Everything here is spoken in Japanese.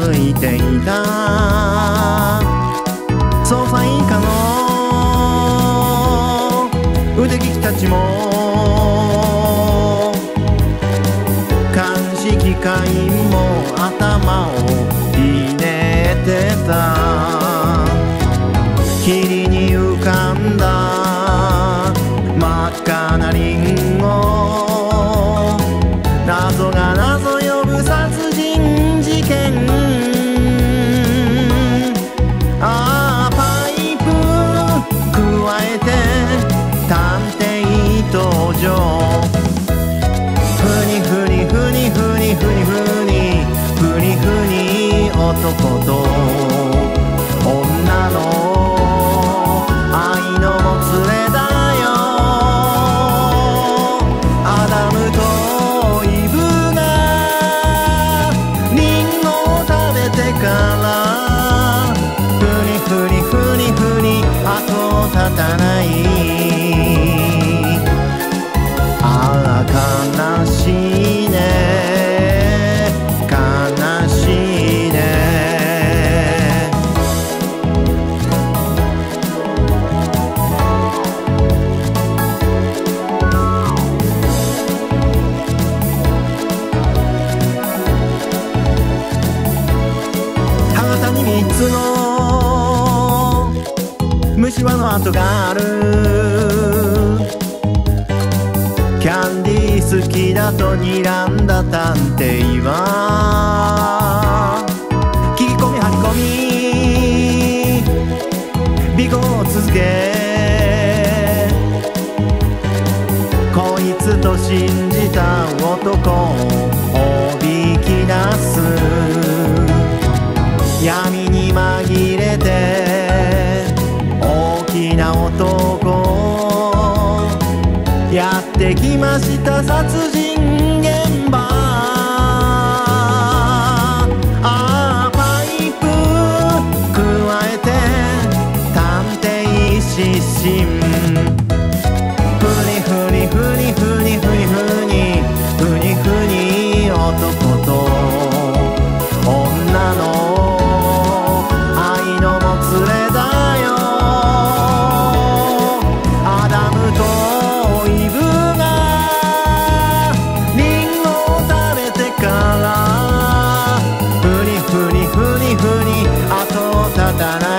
歩いていた捜査一課の腕利きたちも監視機械も頭をひねってた霧に浮かんだ真っ赤なリンゴ謎が謎呼ぶ殺人事件パイプ加えて探偵登場ふにふにふにふにふにふにふにふに男と女の愛のもつれだよアダムとイブがリンゴを食べてからふにふにふにふに後を絶たないああ悲しいね悲しいね歯型に3つの虫歯の跡があるキャンディー好きだと睨んだ探偵は聞き込み張り込み尾行を続けこいつと信じた男をおびき出す闇に紛れて大きな男やってきました殺人現場パイプ加えて探偵失神ふにふにふにふにふにふにふにふに男と女の愛のもつれだよアダムとイブがリンゴを食べてからふにふにふにふに後を絶たない